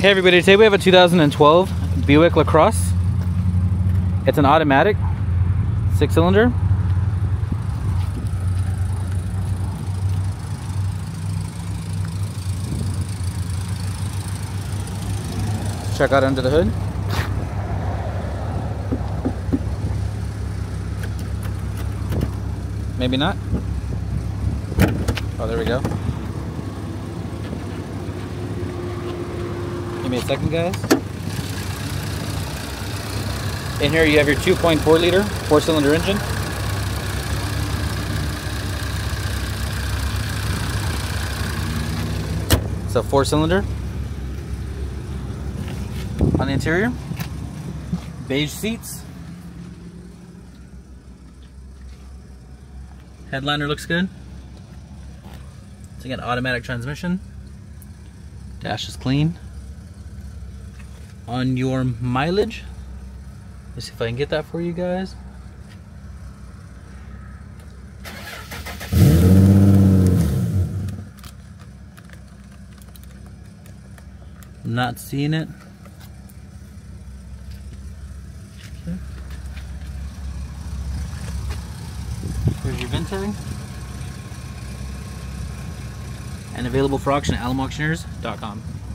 Hey everybody, today we have a 2012 Buick Lacrosse. It's an automatic, 6-cylinder. Check out under the hood. Maybe not. Oh, there we go. Give me a second, guys. In here you have your 2.4 liter 4-cylinder engine. It's a 4-cylinder. On the interior, beige seats. Headliner looks good. It's again automatic transmission. Dash is clean. On your mileage, let's see if I can get that for you guys. Not seeing it. Okay. Here's your VIN tag. And available for auction at alamauctioneers.com.